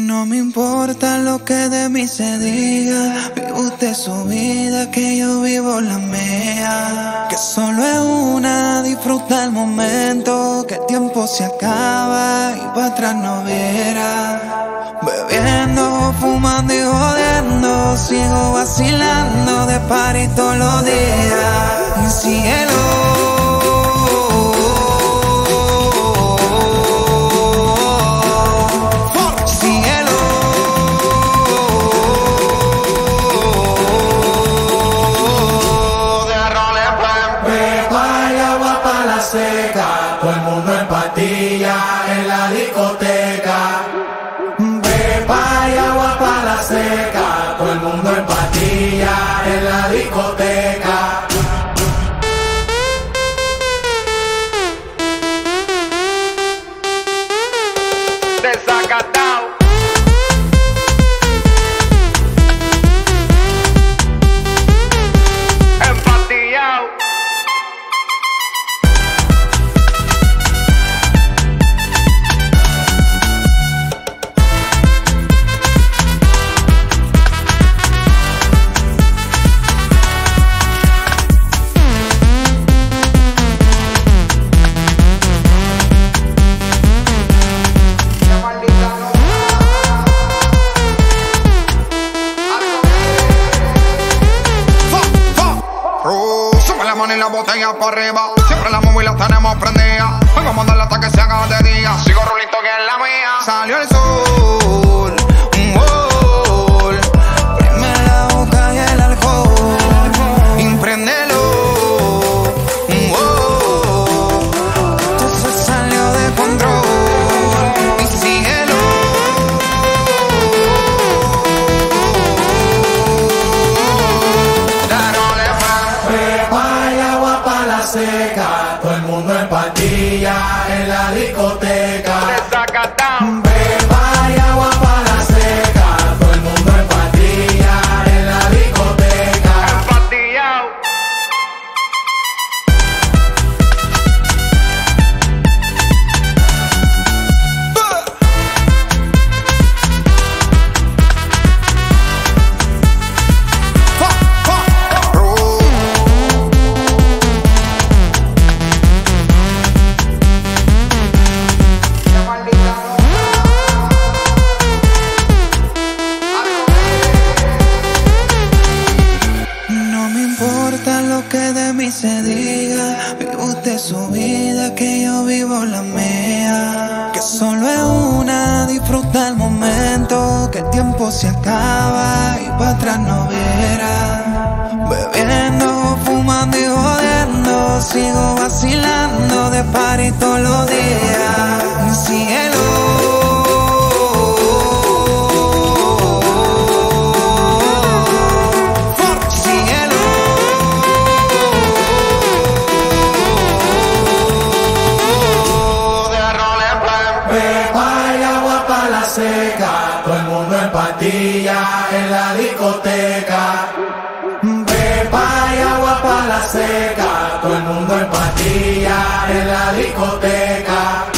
No me importa lo que de mí se diga, vive usted su vida, que yo vivo la mía. Que solo es una, disfruta el momento, que el tiempo se acaba y para atrás no verá. Bebiendo, fumando y jodiendo, sigo vacilando de party todos los días. Y síguelo. Seca, todo el mundo en patilla en la discoteca. Pepa y agua para la seca, todo el mundo en patilla en la discoteca. Desacatao. Empatillao. Sube la mano y la botella para arriba. Siempre la móvil la tenemos prendida. Vengo a mandarla hasta que se haga de día. Sigo rulito que es la mía. Salió el sol, un gol. Prime la boca y el alcohol. Impréndelo, un gol. Esto se salió de control. Y síguelo. Pepa y agua para la seca, todo el mundo en patilla en la discoteca. Desacatao. Pepa y agua para la seca, todo el mundo en patilla en la discoteca. Empatillao. No me importa lo que de mí se diga, vive usted su vida, que yo vivo la mía. Que solo es una, disfruta el momento, que el tiempo se acaba y para atrás no verá. Bebiendo, fumando y jodiendo, sigo vacilando de party todos los días. Y síguelo. Pepa y agua para la seca, todo el mundo en patilla en la discoteca. Pepa y agua para la seca, todo el mundo en patilla en la discoteca.